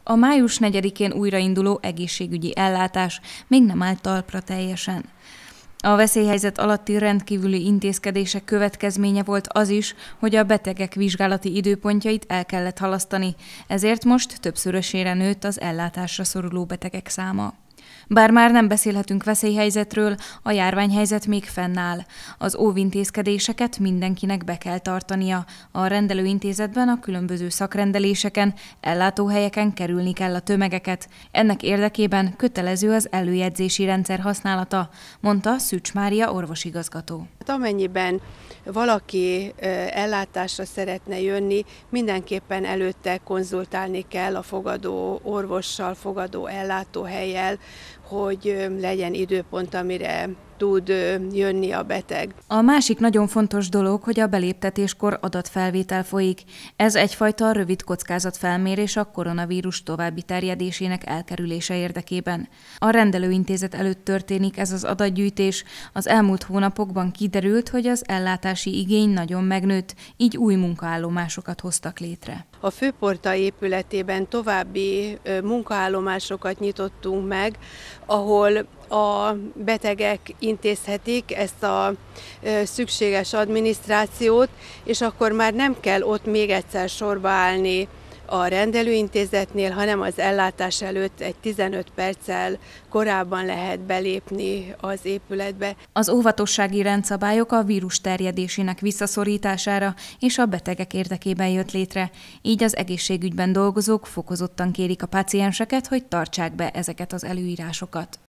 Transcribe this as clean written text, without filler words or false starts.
A május 4-én újrainduló egészségügyi ellátás még nem állt talpra teljesen. A veszélyhelyzet alatti rendkívüli intézkedések következménye volt az is, hogy a betegek vizsgálati időpontjait el kellett halasztani, ezért most többszörösére nőtt az ellátásra szoruló betegek száma. Bár már nem beszélhetünk veszélyhelyzetről, a járványhelyzet még fennáll. Az óvintézkedéseket mindenkinek be kell tartania. A rendelőintézetben a különböző szakrendeléseken, ellátóhelyeken kerülni kell a tömegeket. Ennek érdekében kötelező az előjegyzési rendszer használata, mondta Szűcs Mária orvosigazgató. Amennyiben valaki ellátásra szeretne jönni, mindenképpen előtte konzultálni kell a fogadó orvossal, fogadó ellátóhellyel, hogy legyen időpont, amire tud jönni a beteg. A másik nagyon fontos dolog, hogy a beléptetéskor adatfelvétel folyik. Ez egyfajta rövid kockázatfelmérés a koronavírus további terjedésének elkerülése érdekében. A rendelőintézet előtt történik ez az adatgyűjtés. Az elmúlt hónapokban kiderült, hogy az ellátási igény nagyon megnőtt, így új munkaállomásokat hoztak létre. A főporta épületében további munkaállomásokat nyitottunk meg, ahol a betegek intézhetik ezt a szükséges adminisztrációt, és akkor már nem kell ott még egyszer sorba állni a rendelőintézetnél, hanem az ellátás előtt egy 15 perccel korábban lehet belépni az épületbe. Az óvatossági rendszabályok a vírus terjedésének visszaszorítására és a betegek érdekében jött létre, így az egészségügyben dolgozók fokozottan kérik a pácienseket, hogy tartsák be ezeket az előírásokat.